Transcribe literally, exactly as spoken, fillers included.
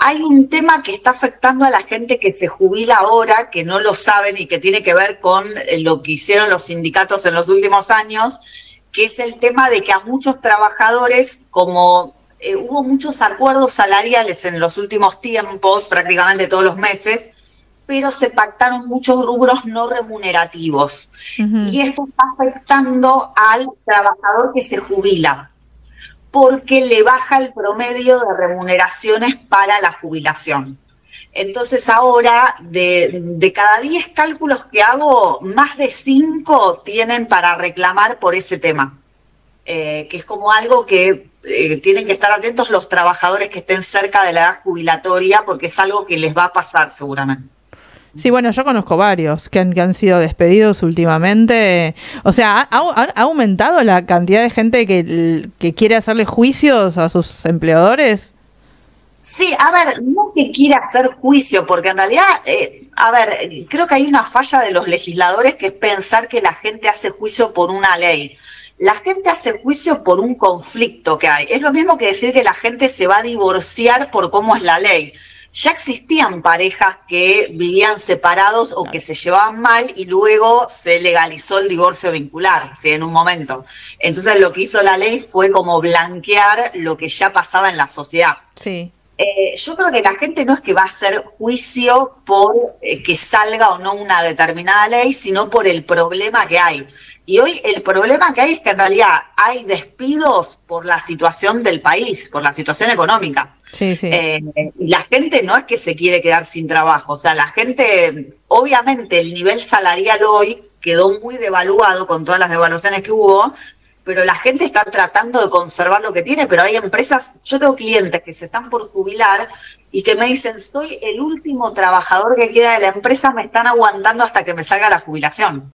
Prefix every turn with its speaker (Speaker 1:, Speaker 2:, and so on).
Speaker 1: hay un tema que está afectando a la gente que se jubila ahora, que no lo saben y que tiene que ver con lo que hicieron los sindicatos en los últimos años, que es el tema de que a muchos trabajadores, como eh, hubo muchos acuerdos salariales en los últimos tiempos, prácticamente todos los meses, pero se pactaron muchos rubros no remunerativos. Uh-huh. Y esto está afectando al trabajador que se jubila, porque le baja el promedio de remuneraciones para la jubilación. Entonces ahora, de, de cada diez cálculos que hago, más de cinco tienen para reclamar por ese tema, eh, que es como algo que eh, tienen que estar atentos los trabajadores que estén cerca de la edad jubilatoria, porque es algo que les va a pasar seguramente.
Speaker 2: Sí, bueno, yo conozco varios que han, que han sido despedidos últimamente. O sea, ¿ha, ha, ha aumentado la cantidad de gente que, que quiere hacerle juicios a sus empleadores?
Speaker 1: Sí, a ver, no que quiera hacer juicio, porque en realidad, eh, a ver, creo que hay una falla de los legisladores que es pensar que la gente hace juicio por una ley. La gente hace juicio por un conflicto que hay. Es lo mismo que decir que la gente se va a divorciar por cómo es la ley. Ya existían parejas que vivían separados o que se llevaban mal y luego se legalizó el divorcio vincular, ¿sí? En un momento. Entonces lo que hizo la ley fue como blanquear lo que ya pasaba en la sociedad.
Speaker 2: Sí.
Speaker 1: Eh, yo creo que la gente no es que va a hacer juicio por eh, que salga o no una determinada ley, sino por el problema que hay. Y hoy el problema que hay es que en realidad hay despidos por la situación del país, por la situación económica.
Speaker 2: Sí, sí.
Speaker 1: Eh, y la gente no es que se quiere quedar sin trabajo, o sea, la gente, obviamente el nivel salarial hoy quedó muy devaluado con todas las devaluaciones que hubo, pero la gente está tratando de conservar lo que tiene, pero hay empresas, yo tengo clientes que se están por jubilar y que me dicen, soy el último trabajador que queda de la empresa, me están aguantando hasta que me salga la jubilación.